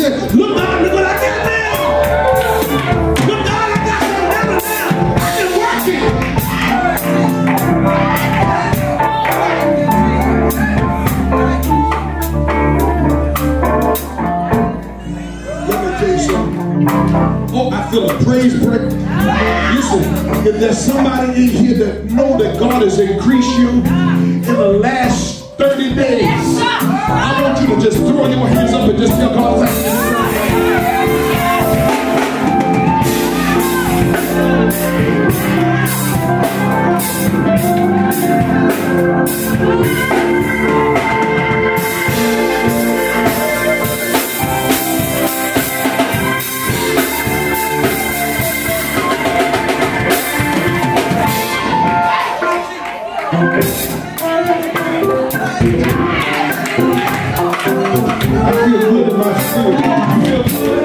said, look, God, look what I got now. Look, God, I got something now. I've been working. Let me tell you something. Oh, I feel a praise break. Listen, if there's somebody in here that know that God has increased you in the last 30 days, I want you to just throw your hands up and just tell God thank you. I feel good in my spirit. You feel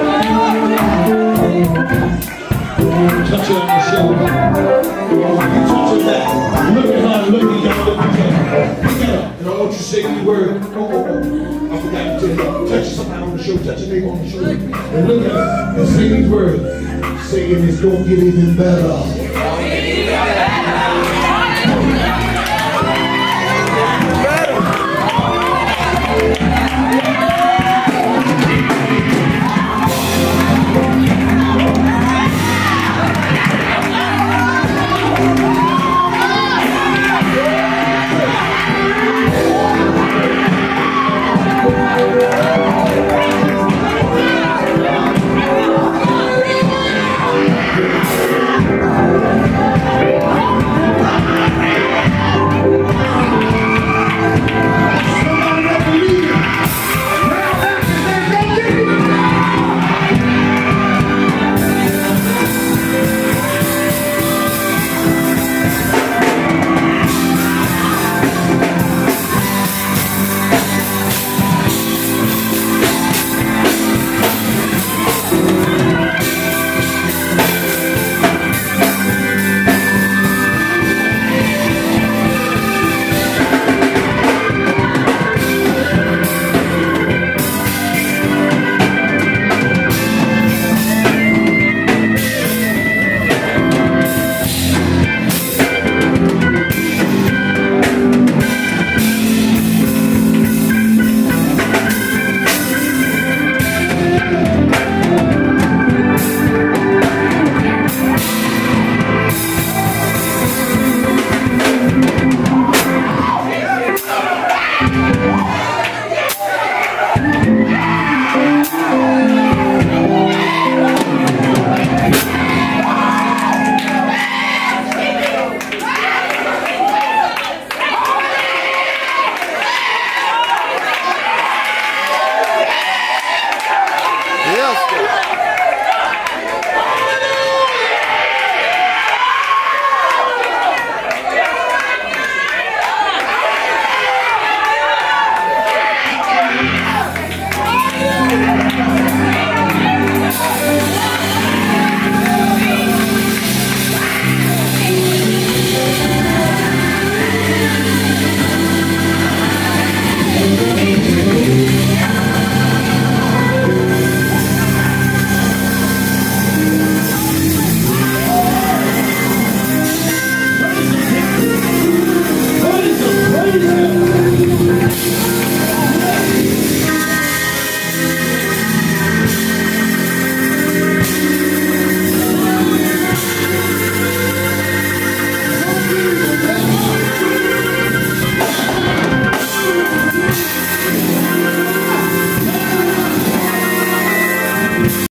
good? Touch her on the shoulder. You touch her back. Look at her, look at her, look at her. Look at her. And I want you to say the word. Oh. I forgot to tell you. Touch somebody on the shoulder. Touch your neighbor on the shoulder. And look at her. And say these words. Saying it's going to get even better.